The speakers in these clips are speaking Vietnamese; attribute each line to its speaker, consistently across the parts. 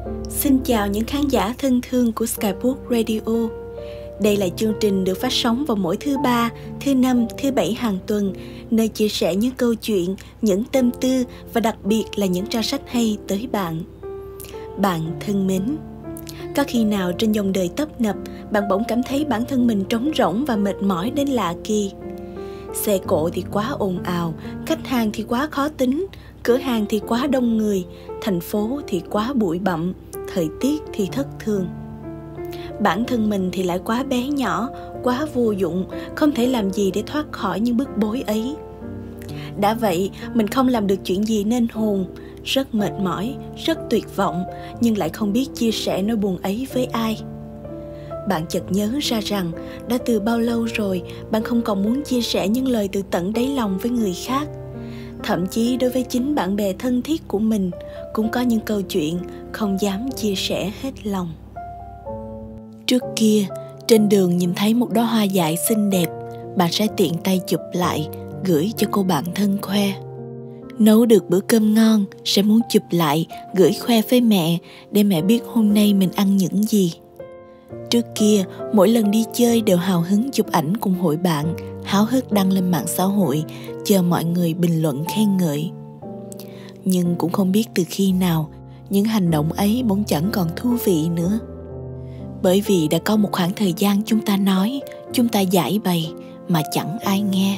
Speaker 1: Xin chào những khán giả thân thương của Skybook Radio. Đây là chương trình được phát sóng vào mỗi thứ Ba, thứ Năm, thứ Bảy hàng tuần, nơi chia sẻ những câu chuyện, những tâm tư và đặc biệt là những trang sách hay tới bạn. Bạn thân mến, có khi nào trên dòng đời tấp nập, bạn bỗng cảm thấy bản thân mình trống rỗng và mệt mỏi đến lạ kỳ? Xe cộ thì quá ồn ào, khách hàng thì quá khó tính, cửa hàng thì quá đông người, thành phố thì quá bụi bặm, thời tiết thì thất thường. Bản thân mình thì lại quá bé nhỏ, quá vô dụng, không thể làm gì để thoát khỏi những bức bối ấy. Đã vậy, mình không làm được chuyện gì nên hồn, rất mệt mỏi, rất tuyệt vọng, nhưng lại không biết chia sẻ nỗi buồn ấy với ai. Bạn chợt nhớ ra rằng, đã từ bao lâu rồi bạn không còn muốn chia sẻ những lời từ tận đáy lòng với người khác. Thậm chí đối với chính bạn bè thân thiết của mình, cũng có những câu chuyện không dám chia sẻ hết lòng. Trước kia, trên đường nhìn thấy một đóa hoa dại xinh đẹp, bạn sẽ tiện tay chụp lại, gửi cho cô bạn thân khoe. Nấu được bữa cơm ngon, sẽ muốn chụp lại, gửi khoe với mẹ, để mẹ biết hôm nay mình ăn những gì. Trước kia, mỗi lần đi chơi đều hào hứng chụp ảnh cùng hội bạn, háo hức đăng lên mạng xã hội, chờ mọi người bình luận khen ngợi. Nhưng cũng không biết từ khi nào, những hành động ấy bỗng chẳng còn thú vị nữa. Bởi vì đã có một khoảng thời gian chúng ta nói, chúng ta giải bày mà chẳng ai nghe.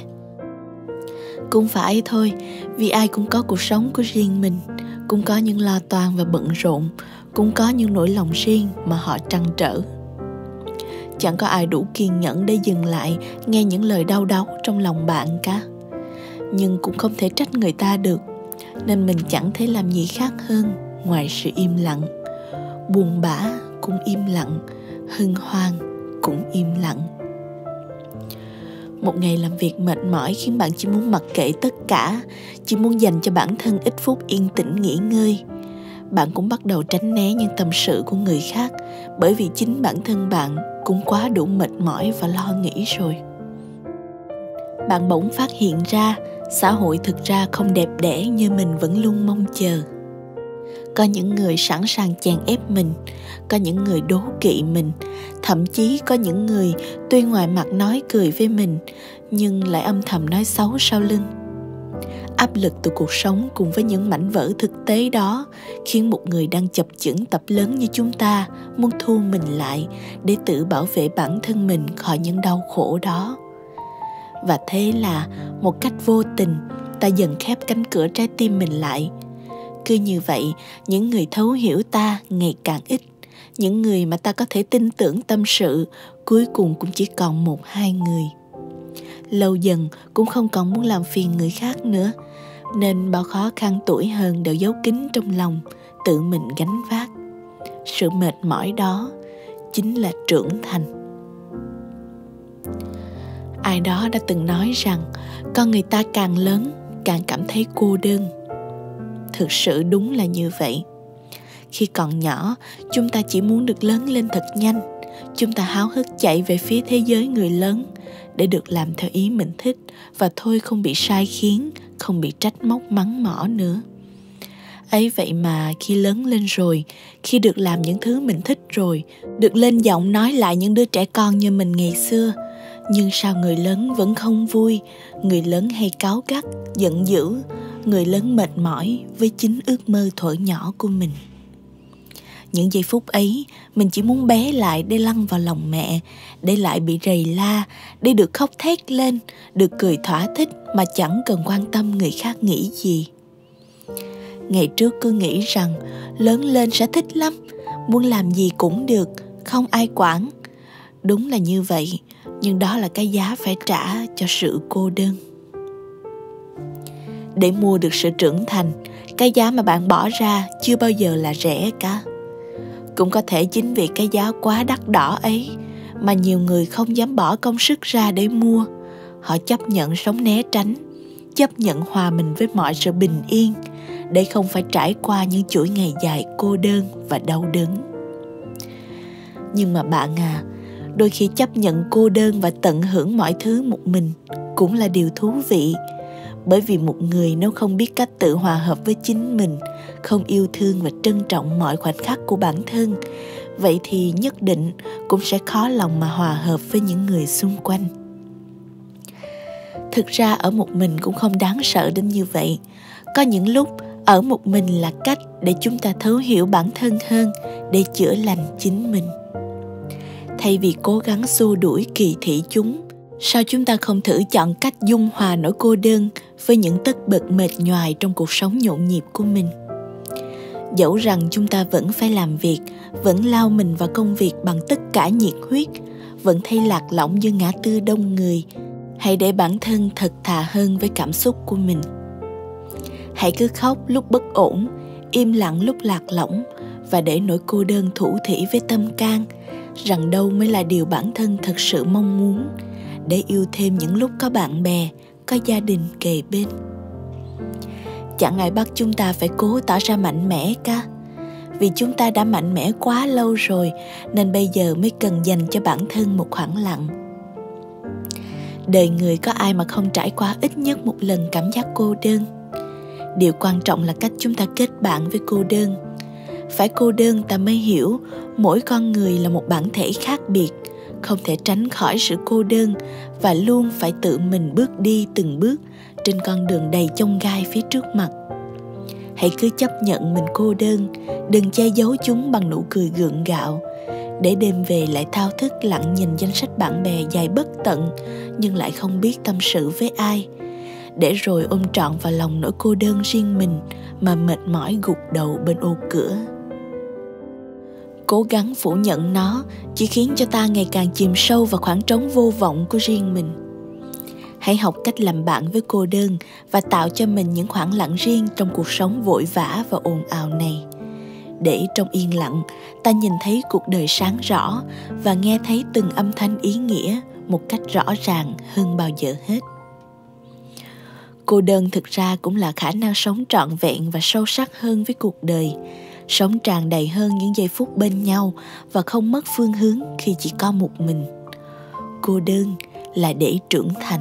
Speaker 1: Cũng phải thôi, vì ai cũng có cuộc sống của riêng mình, cũng có những lo toan và bận rộn, cũng có những nỗi lòng riêng mà họ trăn trở. Chẳng có ai đủ kiên nhẫn để dừng lại nghe những lời đau đáu trong lòng bạn cả. Nhưng cũng không thể trách người ta được, nên mình chẳng thể làm gì khác hơn ngoài sự im lặng. Buồn bã cũng im lặng, hân hoan cũng im lặng. Một ngày làm việc mệt mỏi khiến bạn chỉ muốn mặc kệ tất cả, chỉ muốn dành cho bản thân ít phút yên tĩnh nghỉ ngơi. Bạn cũng bắt đầu tránh né những tâm sự của người khác, bởi vì chính bản thân bạn cũng quá đủ mệt mỏi và lo nghĩ rồi. Bạn bỗng phát hiện ra, xã hội thực ra không đẹp đẽ như mình vẫn luôn mong chờ. Có những người sẵn sàng chèn ép mình, có những người đố kỵ mình, thậm chí có những người tuy ngoài mặt nói cười với mình, nhưng lại âm thầm nói xấu sau lưng. Áp lực từ cuộc sống cùng với những mảnh vỡ thực tế đó khiến một người đang chập chững tập lớn như chúng ta muốn thu mình lại để tự bảo vệ bản thân mình khỏi những đau khổ đó. Và thế là một cách vô tình ta dần khép cánh cửa trái tim mình lại. Cứ như vậy, những người thấu hiểu ta ngày càng ít, những người mà ta có thể tin tưởng tâm sự cuối cùng cũng chỉ còn 1-2 người. Lâu dần cũng không còn muốn làm phiền người khác nữa, nên bao khó khăn tuổi hơn đều giấu kín trong lòng, tự mình gánh vác. Sự mệt mỏi đó chính là trưởng thành. Ai đó đã từng nói rằng con người ta càng lớn càng cảm thấy cô đơn. Thực sự đúng là như vậy. Khi còn nhỏ, chúng ta chỉ muốn được lớn lên thật nhanh. Chúng ta háo hức chạy về phía thế giới người lớn để được làm theo ý mình thích và thôi không bị sai khiến, không bị trách móc mắng mỏ nữa. Ấy vậy mà khi lớn lên rồi, khi được làm những thứ mình thích rồi, được lên giọng nói lại những đứa trẻ con như mình ngày xưa, nhưng sao người lớn vẫn không vui, người lớn hay cáu gắt, giận dữ, người lớn mệt mỏi với chính ước mơ thuở nhỏ của mình. Những giây phút ấy, mình chỉ muốn bé lại để lăn vào lòng mẹ, để lại bị rầy la, để được khóc thét lên, được cười thỏa thích mà chẳng cần quan tâm người khác nghĩ gì. Ngày trước cứ nghĩ rằng lớn lên sẽ thích lắm, muốn làm gì cũng được, không ai quản. Đúng là như vậy, nhưng đó là cái giá phải trả cho sự cô đơn. Để mua được sự trưởng thành, cái giá mà bạn bỏ ra chưa bao giờ là rẻ cả. Cũng có thể chính vì cái giá quá đắt đỏ ấy mà nhiều người không dám bỏ công sức ra để mua. Họ chấp nhận sống né tránh, chấp nhận hòa mình với mọi sự bình yên, để không phải trải qua những chuỗi ngày dài cô đơn và đau đớn. Nhưng mà bạn à, đôi khi chấp nhận cô đơn và tận hưởng mọi thứ một mình cũng là điều thú vị. Bởi vì một người nếu không biết cách tự hòa hợp với chính mình, không yêu thương và trân trọng mọi khoảnh khắc của bản thân, vậy thì nhất định cũng sẽ khó lòng mà hòa hợp với những người xung quanh. Thực ra ở một mình cũng không đáng sợ đến như vậy. Có những lúc ở một mình là cách để chúng ta thấu hiểu bản thân hơn, để chữa lành chính mình. Thay vì cố gắng xua đuổi kỳ thị chúng, sao chúng ta không thử chọn cách dung hòa nỗi cô đơn với những tất bật mệt nhoài trong cuộc sống nhộn nhịp của mình. Dẫu rằng chúng ta vẫn phải làm việc, vẫn lao mình vào công việc bằng tất cả nhiệt huyết, vẫn thấy lạc lõng giữa ngã tư đông người, hãy để bản thân thật thà hơn với cảm xúc của mình. Hãy cứ khóc lúc bất ổn, im lặng lúc lạc lõng, và để nỗi cô đơn thủ thỉ với tâm can, rằng đâu mới là điều bản thân thật sự mong muốn, để yêu thêm những lúc có bạn bè, có gia đình kề bên. Chẳng ai bắt chúng ta phải cố tỏ ra mạnh mẽ cả. Vì chúng ta đã mạnh mẽ quá lâu rồi, nên bây giờ mới cần dành cho bản thân một khoảng lặng. Đời người có ai mà không trải qua ít nhất một lần cảm giác cô đơn. Điều quan trọng là cách chúng ta kết bạn với cô đơn. Phải cô đơn ta mới hiểu mỗi con người là một bản thể khác biệt, không thể tránh khỏi sự cô đơn và luôn phải tự mình bước đi từng bước trên con đường đầy chông gai phía trước mặt. Hãy cứ chấp nhận mình cô đơn, đừng che giấu chúng bằng nụ cười gượng gạo, để đêm về lại thao thức lặng nhìn danh sách bạn bè dài bất tận nhưng lại không biết tâm sự với ai, để rồi ôm trọn vào lòng nỗi cô đơn riêng mình mà mệt mỏi gục đầu bên ô cửa. Cố gắng phủ nhận nó chỉ khiến cho ta ngày càng chìm sâu vào khoảng trống vô vọng của riêng mình. Hãy học cách làm bạn với cô đơn và tạo cho mình những khoảng lặng riêng trong cuộc sống vội vã và ồn ào này. Để trong yên lặng, ta nhìn thấy cuộc đời sáng rõ và nghe thấy từng âm thanh ý nghĩa một cách rõ ràng hơn bao giờ hết. Cô đơn thực ra cũng là khả năng sống trọn vẹn và sâu sắc hơn với cuộc đời, sống tràn đầy hơn những giây phút bên nhau và không mất phương hướng khi chỉ có một mình. Cô đơn là để trưởng thành.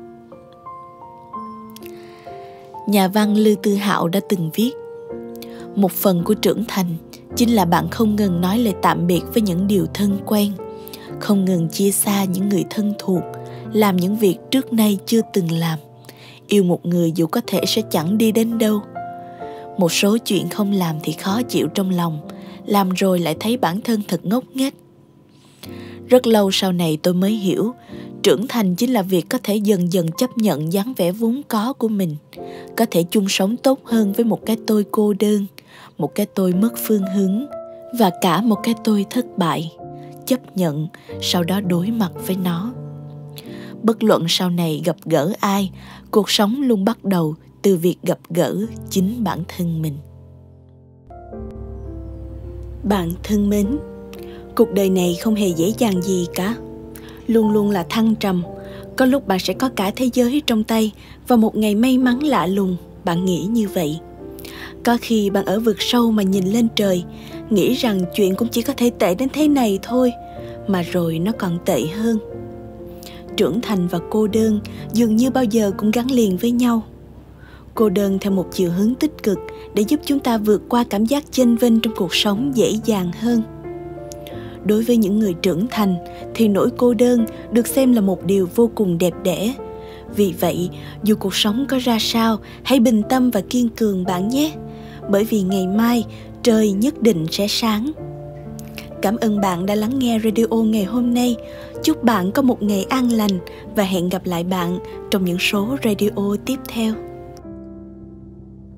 Speaker 1: Nhà văn Lưu Tư Hạo đã từng viết: một phần của trưởng thành chính là bạn không ngừng nói lời tạm biệt với những điều thân quen, không ngừng chia xa những người thân thuộc, làm những việc trước nay chưa từng làm, yêu một người dù có thể sẽ chẳng đi đến đâu. Một số chuyện không làm thì khó chịu trong lòng, làm rồi lại thấy bản thân thật ngốc nghếch. Rất lâu sau này tôi mới hiểu, trưởng thành chính là việc có thể dần dần chấp nhận dáng vẻ vốn có của mình, có thể chung sống tốt hơn với một cái tôi cô đơn, một cái tôi mất phương hướng và cả một cái tôi thất bại. Chấp nhận, sau đó đối mặt với nó. Bất luận sau này gặp gỡ ai, cuộc sống luôn bắt đầu từ việc gặp gỡ chính bản thân mình. Bạn thân mến, cuộc đời này không hề dễ dàng gì cả. Luôn luôn là thăng trầm. Có lúc bạn sẽ có cả thế giới trong tay và một ngày may mắn lạ lùng, bạn nghĩ như vậy. Có khi bạn ở vực sâu mà nhìn lên trời, nghĩ rằng chuyện cũng chỉ có thể tệ đến thế này thôi, mà rồi nó còn tệ hơn. Trưởng thành và cô đơn dường như bao giờ cũng gắn liền với nhau. Cô đơn theo một chiều hướng tích cực để giúp chúng ta vượt qua cảm giác chênh vênh trong cuộc sống dễ dàng hơn. Đối với những người trưởng thành thì nỗi cô đơn được xem là một điều vô cùng đẹp đẽ. Vì vậy, dù cuộc sống có ra sao, hãy bình tâm và kiên cường bạn nhé. Bởi vì ngày mai, trời nhất định sẽ sáng. Cảm ơn bạn đã lắng nghe radio ngày hôm nay. Chúc bạn có một ngày an lành và hẹn gặp lại bạn trong những số radio tiếp theo.